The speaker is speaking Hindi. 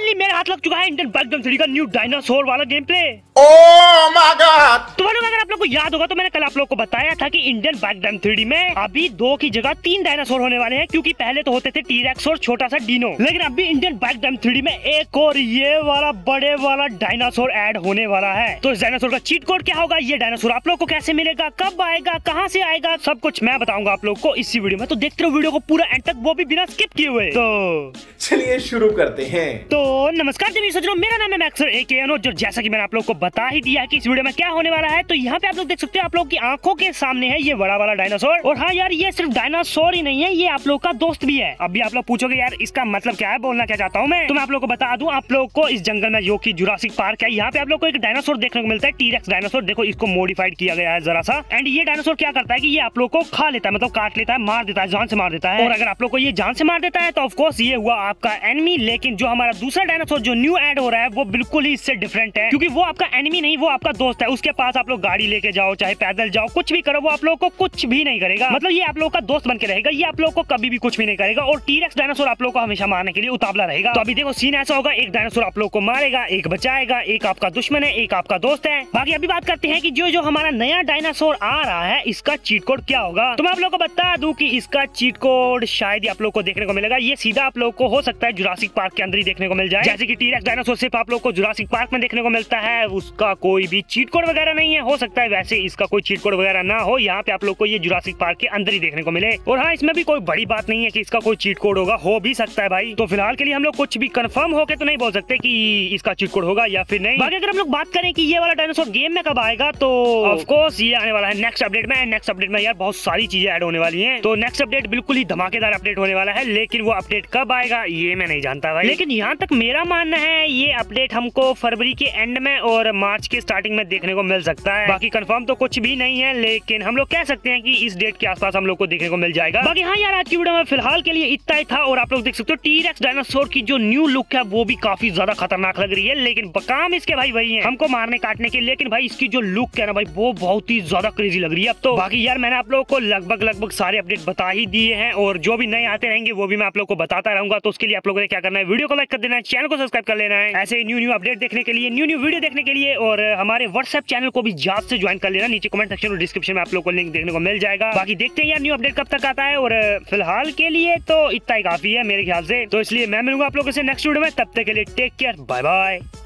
फाइनली मेरे हाथ लग चुका है इंडियन बैकड्रम 3 का न्यू डायनासोर वाला game play. Oh my god. तो अगर आप लोग को याद होगा तो मैंने कल आप लोग को बताया था कि इंडियन बैकड्रम 3 में अभी 2 की जगह 3 डायनासोर होने वाले हैं, क्योंकि पहले तो होते थे टी-रेक्स और छोटा सा डिनो, लेकिन अभी इंडियन बैकड्रम 3 में एक और ये वाला बड़े वाला डायनासोर ऐड होने वाला है। तो इस डायनासोर का चीट कोड क्या होगा, ये डायनासोर आप लोग को कैसे मिलेगा, कब आएगा, कहाँ से आएगा, सब कुछ मैं बताऊंगा आप लोग को इसी वीडियो में। तो देखते रहो वीडियो को पूरा एंड तक, वो भी बिना स्किप किए हुए। तो चलिए शुरू करते हैं। तो नमस्कार सज्जनों, मेरा नाम है मैक्सर एके अनुज, जो जैसा कि मैंने आप लोग को बता ही दिया कि इस वीडियो में क्या होने वाला है। तो यहाँ पे आप लोग देख सकते हो, आप लोग की आंखों के सामने है ये बड़ा वाला डायनासोर। और हाँ यार, ये सिर्फ डायनासोर ही नहीं है, ये आप लोग का दोस्त भी है। अभी आप लोग पूछोगे यार इसका मतलब क्या है, बोलना क्या चाहता हूँ मैं, तो मैं आप लोग को बता दूं। आप लोग को इस जंगल में जो की जुरासिक पार्क है, यहाँ पे आप लोग को एक डायनासोर देखने को मिलता है, टी-रेक्स डायनासोर। देखो इसको मॉडिफाइड किया गया है जरा सा। एंड ये डायनासोर क्या करता है कि ये आप लोग को खा लेता है, मतलब काट लेता है, मार देता है, जान से मार देता है। और अगर आप लोग को ये जान से मार देता है तो ऑफकोर्स ये हुआ आपका एनिमी। लेकिन जो हमारा दूसरा डायनासोर जो न्यू ऐड हो रहा है वो बिल्कुल ही इससे डिफरेंट है, क्योंकि वो आपका एनिमी नहीं, वो आपका दोस्त है। उसके पास आप लोग गाड़ी लेके जाओ, चाहे पैदल जाओ, कुछ भी करो, वो आप लोग को कुछ भी नहीं करेगा। मतलब ये आप लोग का दोस्त बन के रहेगा, ये आप लोग को कभी भी कुछ भी नहीं करेगा। और टी-रेक्स डायनासोर आप लोग को हमेशा मारने के लिए उतावला रहेगा। तो अभी देखो सीन ऐसा होगा, एक डायनासोर आप लोग को मारेगा, एक बचाएगा, एक आपका दुश्मन है, एक आपका दोस्त है। बाकी अभी बात करते हैं कि जो हमारा नया डायनासोर आ रहा है, इसका चीट कोड क्या होगा। तो मैं आप लोग को बता दूं कि इसका चीट कोड शायद ही आप लोग को देखने को मिलेगा। ये सीधा आप लोग को हो सकता है जुरासिक पार्क के अंदर ही देखने को मिल जाए। जैसे कि टी-रेक्स डायनासोर सिर्फ आप लोग को जुरासिक पार्क में देखने को मिलता है, उसका कोई भी चीट कोड वगैरह नहीं है। हो सकता है वैसे इसका कोई चीट कोड वगैरह ना हो, यहाँ पे आप लोग को ये जुरासिक पार्क के अंदर ही देखने को मिले। और हाँ, इसमें भी कोई बड़ी बात नहीं है कि इसका कोई चीट कोड होगा, हो भी सकता है भाई। तो फिलहाल के लिए हम लोग कुछ भी कंफर्म होके तो नहीं बोल सकते कि इसका चीट कोड होगा या फिर नहीं। बाकी अगर हम लोग बात करें कि ये वाला डायनासोर गेम में कब आएगा, तो ऑफ कोर्स ये आने वाला है नेक्स्ट अपडेट में। नेक्स्ट अपडेट में यार बहुत सारी चीजें ऐड होने वाली हैं। तो नेक्स्ट अपडेट बिल्कुल ही धमाकेदार अपडेट होने वाला है, लेकिन वो अपडेट कब आएगा ये मैं नहीं जानता भाई। लेकिन यहाँ तक मेरा मानना है ये अपडेट हमको फरवरी के एंड में और मार्च के स्टार्टिंग में देखने को मिल सकता है। बाकी कंफर्म तो कुछ भी नहीं है, लेकिन हम लोग कह सकते हैं कि इस डेट के आसपास हम लोग को देखने को मिल जाएगा। बाकी हाँ यार, आज की वीडियो में फिलहाल के लिए इतना ही था। और आप लोग देख सकते हो टी-रेक्स डायनासोर की जो न्यू लुक है वो भी काफी ज्यादा खतरनाक लग रही है, लेकिन काम इसके भाई वही है, हमको मारने काटने के। लेकिन भाई इसकी जो लुक है ना भाई, वो बहुत ही ज्यादा क्रेजी लग रही है अब तो। बाकी यार मैंने आप लोग को लगभग सारे अपडेट बता ही दिए हैं, और जो भी नए आते रहेंगे वो भी मैं आप लोग को बताता रहूंगा। तो उसके लिए आप लोगों ने क्या करना है, वीडियो को लाइक कर देना है, चैनल को सब्सक्राइब कर लेना है, ऐसे न्यू अपडेट देखने के लिए, न्यू वीडियो देखने के लिए। और हमारे व्हाट्सएप चैनल को भी जात से ज्वाइन कर लेना, नीचे कमेंट सेक्शन और डिस्क्रिप्शन में आप लोग को लिंक देखने को मिल जाएगा। बाकी देखते हैं यार न्यू अपडेट कब तक आता है। और फिलहाल के लिए तो इतना ही काफी है मेरे ख्याल से। तो इसलिए मैं मिलूंगा आप लोगों से नेक्स्ट वीडियो में, तब तक के लिए टेक केयर, बाय बाय।